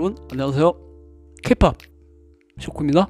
여러분 안녕하세요. K-POP 쇼쿠입니다.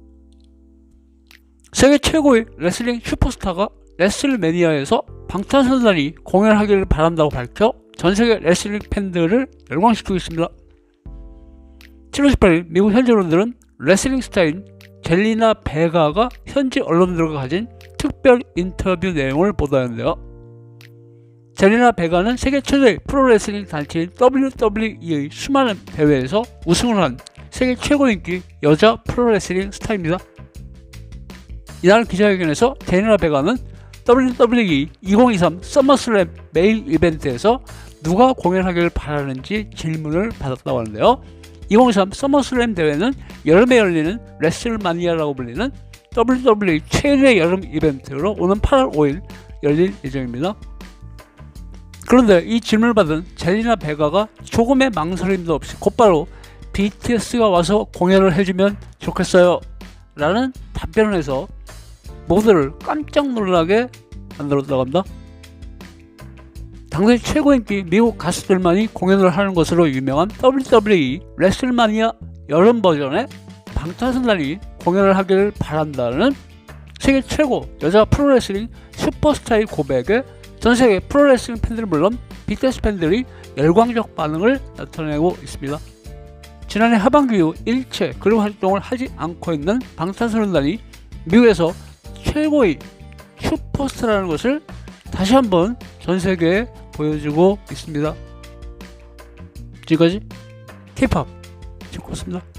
세계 최고의 레슬링 슈퍼스타가 레슬매니아에서 방탄소년단이 공연하기를 바란다고 밝혀 전세계 레슬링 팬들을 열광시키고 있습니다. 7월 18일 미국 현지 언론들은 레슬링 스타인 젤리나 베가가 현지 언론들과 가진 특별 인터뷰 내용을 보도하는데요. 젤리나 베가는 세계 최대의 프로레슬링 단체인 WWE의 수많은 대회에서 우승을 한 세계 최고 인기 여자 프로레슬링 스타입니다. 이날 기자회견에서 젤리나 베가는 WWE 2023 서머슬램 메인 이벤트에서 누가 공연하기를 바라는지 질문을 받았다고 하는데요. 2023 서머슬램 대회는 여름에 열리는 레슬마니아라고 불리는 WWE 최대 여름 이벤트로 오는 8월 5일 열릴 예정입니다. 그런데 이 질문을 받은 젤리나 베가가 조금의 망설임도 없이 곧바로 BTS가 와서 공연을 해주면 좋겠어요 라는 답변을 해서 모두를 깜짝 놀라게 만들었다고 합니다. 당시 최고 인기 미국 가수들만이 공연을 하는 것으로 유명한 WWE 레슬마니아 여름 버전에 방탄소년단이 공연을 하기를 바란다는 세계 최고 여자 프로레슬링 슈퍼스타의 고백에 전세계 프로레슬링 팬들은 물론 BTS 팬들이 열광적 반응을 나타내고 있습니다. 지난해 하반기 이후 일체 그룹 활동을 하지 않고 있는 방탄소년단이 미국에서 최고의 슈퍼스타라는 것을 다시 한번 전세계에 보여주고 있습니다. 지금까지 K-POP 쇼쿠였습니다.